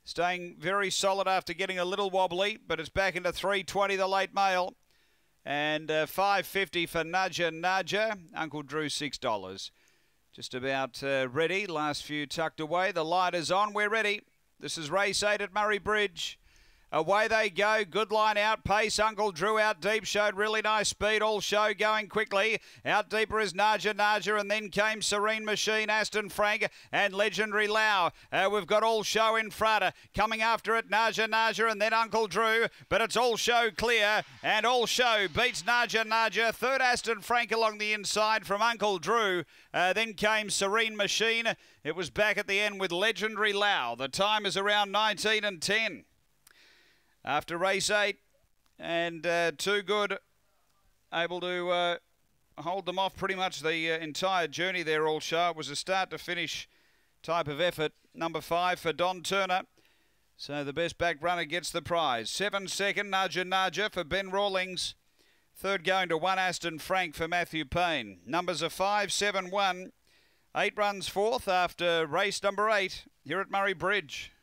Staying very solid after getting a little wobbly, but it's back into 320, the late mail. And $5.50 for Naja. Uncle Drew, $6. Just about ready. Last few tucked away. The light is on. We're ready. This is race 8 at Murray Bridge. Away they go. Good line out. Pace. Uncle Drew out deep. Showed really nice speed. All show going quickly. Out deeper is Naja. And then came Serene Machine, Aston Frank and Legendary Lau. We've got All Show in front. Coming after it, Naja. And then Uncle Drew. But it's All Show clear. And All Show beats Naja. Third Aston Frank along the inside from Uncle Drew. Then came Serene Machine. It was back at the end with Legendary Lau. The time is around 19 and 10. After race 8, and Too Good, able to hold them off pretty much the entire journey there, All Show. It was a start to finish type of effort. Number 5 for Don Turner. So the best back runner gets the prize. 7 second, Naja for Ben Rawlings. Third going to 1 Aston Frank for Matthew Payne. Numbers are 5, 7, 1. 8 runs fourth after race number 8 here at Murray Bridge.